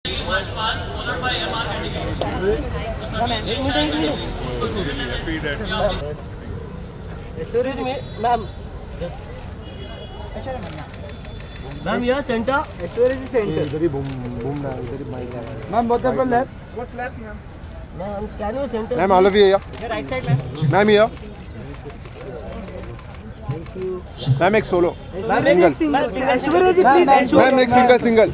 Excuse me, ma'am. Just. Ma'am, here center. Where is the center? Ma'am, both of them left. What's left, ma'am? Ma'am, can you center? Ma'am, all of you here. The right side, ma'am. Ma'am, here. Thank you. Ma'am, make solo. Ma'am, make single. Ma'am, make single.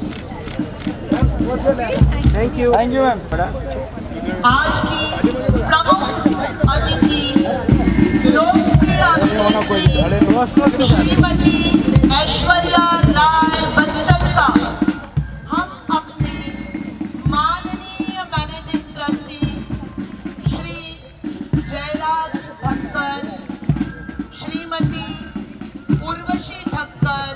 Thank you. Thank you, ma'am. आज की प्रमुख अतिथि लोकप्रिय अभिनेत्री श्रीमती ऐश्वर्या राय बच्चन का हम अपने माननीय managing trustee Shri Jayraj Thakkar, Shrimati Urvashi Thakkar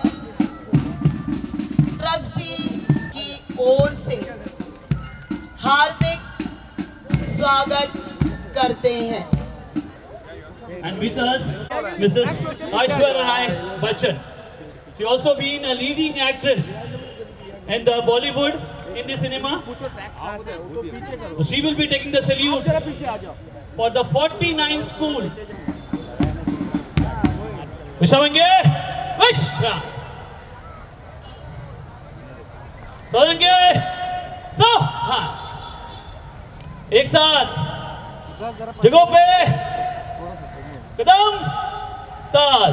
trustee की ओर से हार्दिक स्वागत करते हैं। And with us, Mrs. Aishwarya Rai Bachchan. She also been a leading actress in the Bollywood in the cinema. So she will be taking the salute for the 49 school. Vishavange, wish. Solange, so. एक साथ जगहों पे कदम ताल।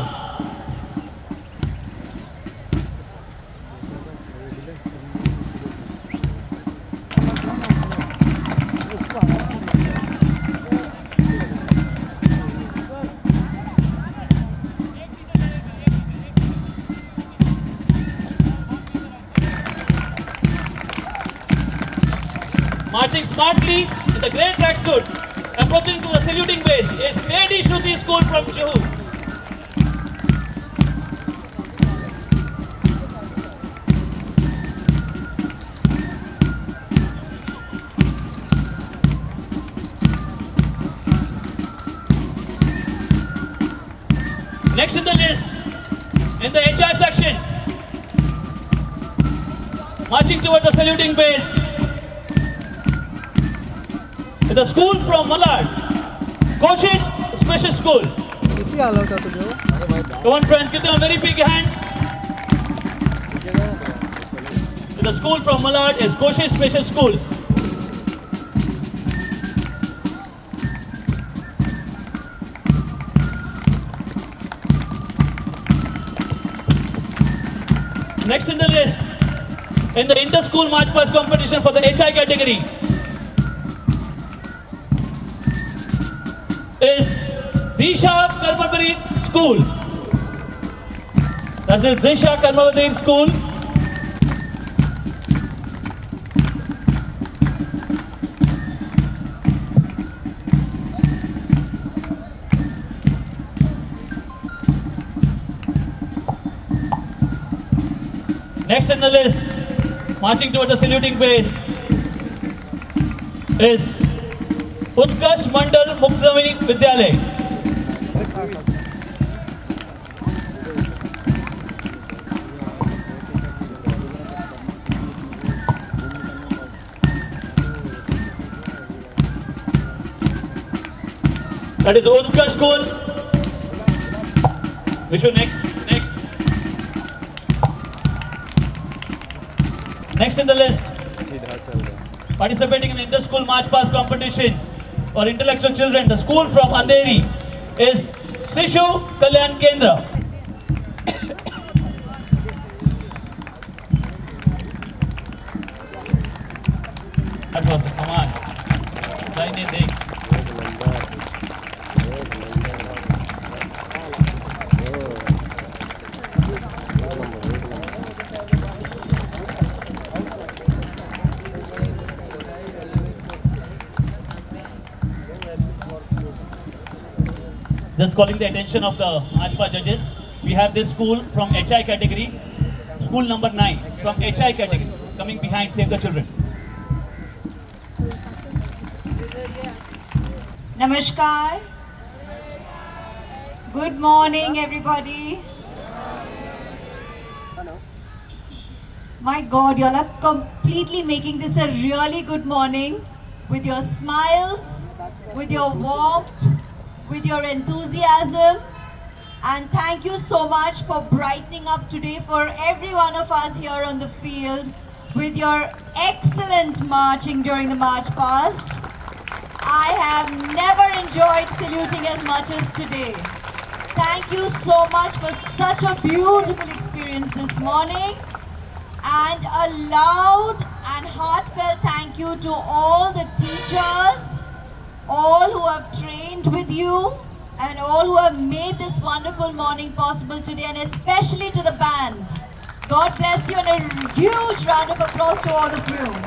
Marching smartly in the grey tracksuit, approaching to the saluting base is Lady Shruti School from Juhu. Next in the list, in the HR section, marching toward the saluting base, the school from Malad, Koshish Special School. Come on friends, give them a very big hand. The school from Malad is Koshish Special School. Next in the list, in the inter-school march past competition for the HI category, is Disha Karmabadir School. That is Disha Karmabadir School. Next in the list, marching toward the saluting base, is Utkarsh Mandal Mukdami Vidyalay. That is Utkarsh School. Vishu, next. Next in the list, participating in the inter-school march past competition for intellectual children, the school from Andheri is Sishu Kalyan Kendra. That was the command. Just calling the attention of the March judges, we have this school from HI category, school number 9 from HI category, coming behind Save the Children. Namaskar. Good morning, everybody. My God, y'all are completely making this a really good morning with your smiles, with your warmth, with your enthusiasm. And thank you so much for brightening up today for every one of us here on the field with your excellent marching during the march past. I have never enjoyed saluting as much as today. Thank you so much for such a beautiful experience this morning. And a loud and heartfelt thank you to all the teachers, all who have trained with you, and all who have made this wonderful morning possible today, and especially to the band. God bless you, and a huge round of applause to all of you.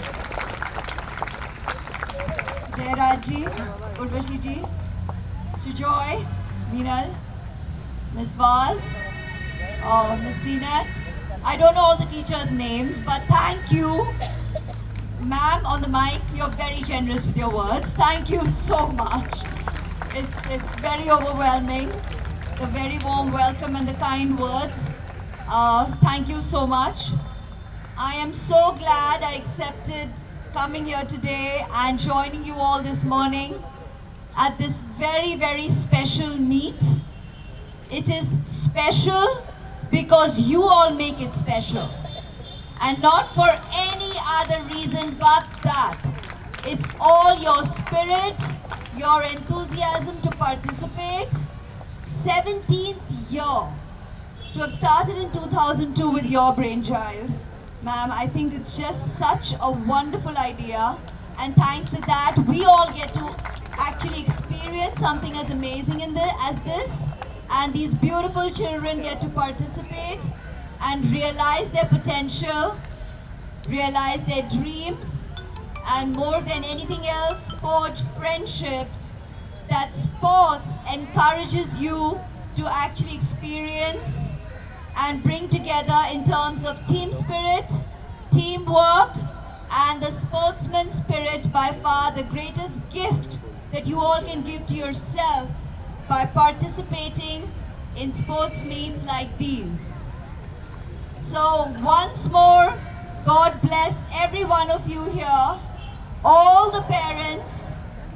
Jairaj ji, Urvashi ji, Sujoy, Meenal, Miss Vaz, Miss Zeenat. I don't know all the teachers' names, but thank you. Ma'am, on the mic, you're very generous with your words. Thank you so much. It's very overwhelming. The very warm welcome and the kind words. Thank you so much. I am so glad I accepted coming here today and joining you all this morning at this very, very special meet. It is special because you all make it special, and not for any other reason but that. It's all your spirit, your enthusiasm to participate. 17th year, to have started in 2002 with your brainchild. Ma'am, I think it's just such a wonderful idea, and thanks to that, we all get to actually experience something as amazing as this. And these beautiful children get to participate and realize their potential, realize their dreams, and more than anything else, forge friendships that sports encourages you to actually experience and bring together in terms of team spirit, teamwork, and the sportsman spirit. By far the greatest gift that you all can give to yourself by participating in sports meets like these. So once more, God bless every one of you here, all the parents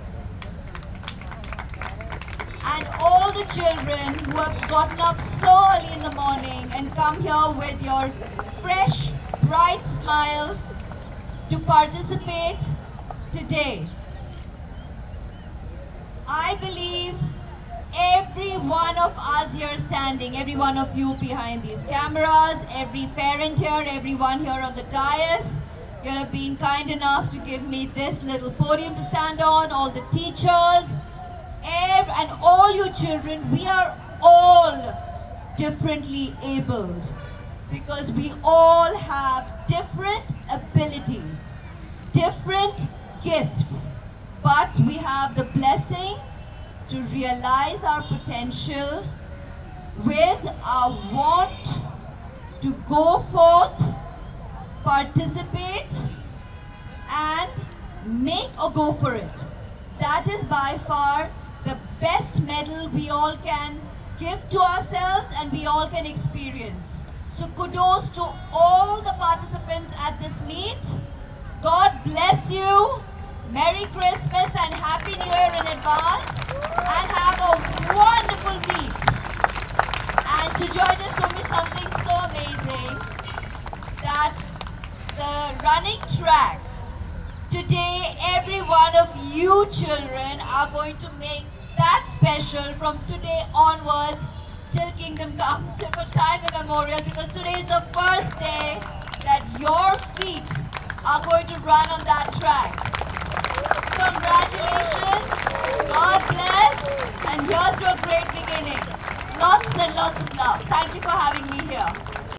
and all the children who have gotten up so early in the morning and come here with your fresh, bright smiles to participate today. I believe every one of us here standing, every one of you behind these cameras, every parent here, everyone here on the dais, you have been kind enough to give me this little podium to stand on, all the teachers, and all you children. We are all differently abled because we all have different abilities, different gifts, but we have the blessing to realize our potential with our want to go forth, participate, and make a go for it. That is by far the best medal we all can give to ourselves and we all can experience. So kudos to all the participants at this meet. God bless you. Merry Christmas and Happy New Year in advance, and have a wonderful meet. And Sujoy just told me something so amazing, that the running track, today every one of you children are going to make that special from today onwards till Kingdom Come, till for time immemorial, because today is the first day that your feet are going to run on that track. Congratulations, God bless, and here's your great beginning. Lots and lots of love. Thank you for having me.